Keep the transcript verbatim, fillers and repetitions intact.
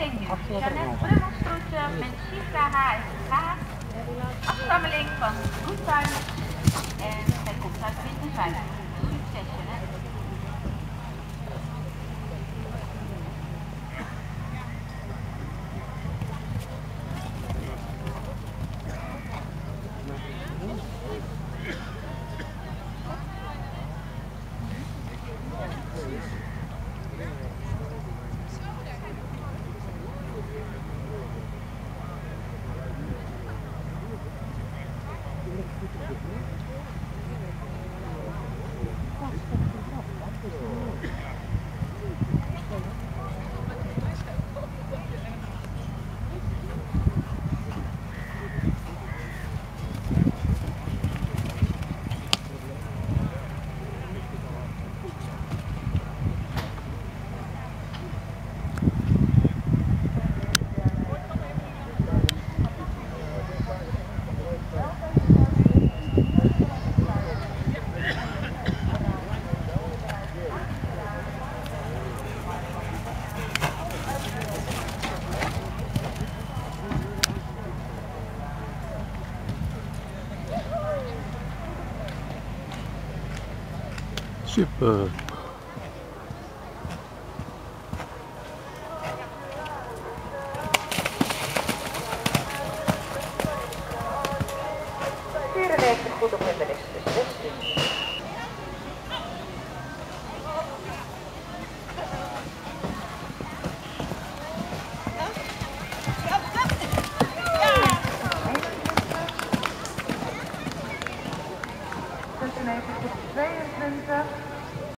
Afstammeling nu. Jeannette Brummelstroetje met Shifra H S H. Afstammeling van Good Times. En zij komt uit twintig vijftig. Succes, Jeannette. Super.